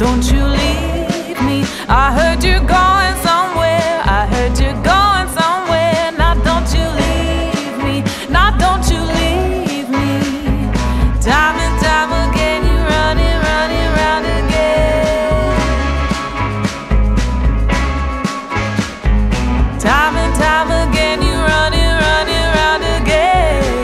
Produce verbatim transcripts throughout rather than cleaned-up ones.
don't you leave me. I heard you're going somewhere, I heard you're going somewhere. Now don't you leave me, now don't you leave me. Time and time again you running, running round again. Time and time again you running, running round again.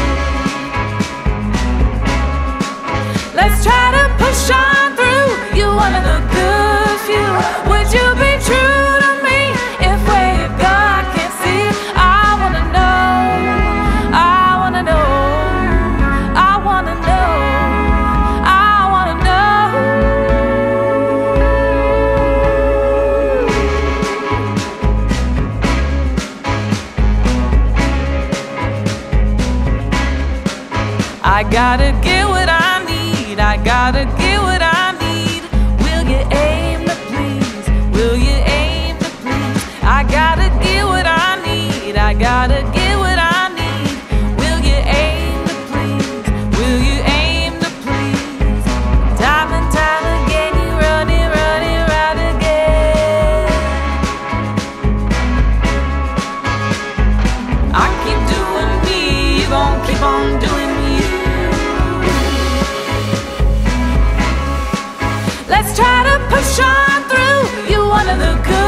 Let's try to push on through. You're one of the good few. Would you be true to me if where you go I can't see? I wanna know, I wanna know, I wanna know, I wanna know. I gotta get what I need, I gotta get what I need. Will you aim to please? Will you aim to please? I gotta get what I need, I gotta get what I need. Will you aim to please? Will you aim to please? Time and time again you running, running round again. I keep doing me, you gon' keep on doing you. Let's try to push on through. You're one of the good.